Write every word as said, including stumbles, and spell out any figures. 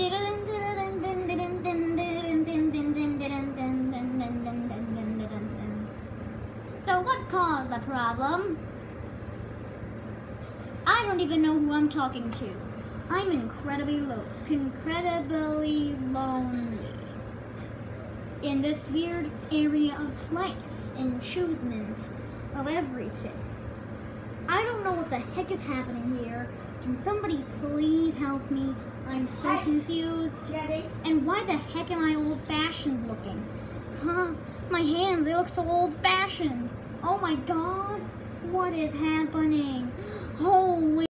So what caused the problem? I don't even know who I'm talking to. I'm incredibly low, incredibly lonely in this weird area of place and choosement of everything. I don't know what the heck is happening here. Can somebody please help me? I'm so confused. And why the heck am I old-fashioned looking? Huh? My hands, they look so old-fashioned. Oh my god, what is happening? Holy